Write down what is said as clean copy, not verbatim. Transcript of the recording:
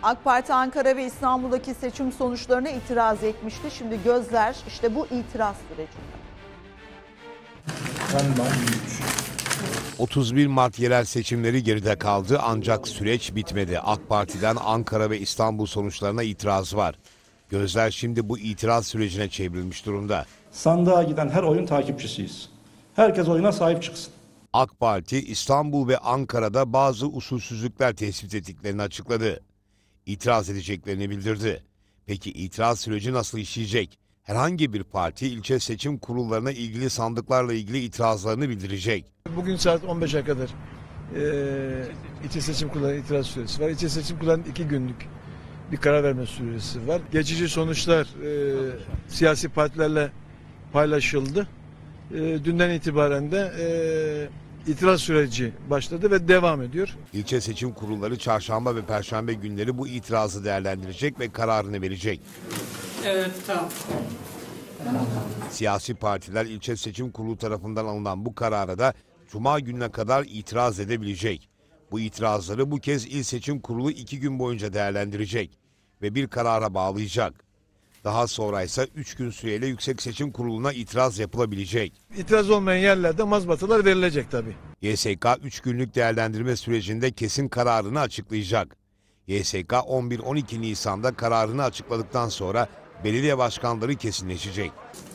AK Parti Ankara ve İstanbul'daki seçim sonuçlarına itiraz etmişti. Şimdi gözler işte bu itiraz sürecinde. 31 Mart yerel seçimleri geride kaldı ancak süreç bitmedi. AK Parti'den Ankara ve İstanbul sonuçlarına itiraz var. Gözler şimdi bu itiraz sürecine çevrilmiş durumda. Sandığa giden her oyun takipçisiyiz. Herkes oyuna sahip çıksın. AK Parti İstanbul ve Ankara'da bazı usulsüzlükler tespit ettiklerini açıkladı. İtiraz edeceklerini bildirdi. Peki itiraz süreci nasıl işleyecek? Herhangi bir parti ilçe seçim kurullarına ilgili sandıklarla ilgili itirazlarını bildirecek. Bugün saat 15'e kadar ilçe seçim kurullarına itiraz süresi var. İlçe seçim kurullarının 2 günlük bir karar verme süresi var. Geçici sonuçlar siyasi partilerle paylaşıldı. Dünden itibaren de itiraz süreci başladı ve devam ediyor. İlçe seçim kurulları çarşamba ve perşembe günleri bu itirazı değerlendirecek ve kararını verecek. Evet, tamam. Siyasi partiler ilçe seçim kurulu tarafından alınan bu karara da Cuma gününe kadar itiraz edebilecek. Bu itirazları bu kez İl Seçim Kurulu 2 gün boyunca değerlendirecek ve bir karara bağlayacak. Daha sonra ise 3 gün süreyle Yüksek Seçim Kurulu'na itiraz yapılabilecek. İtiraz olmayan yerlerde mazbatalar verilecek tabii. YSK 3 günlük değerlendirme sürecinde kesin kararını açıklayacak. YSK 11-12 Nisan'da kararını açıkladıktan sonra belediye başkanları kesinleşecek.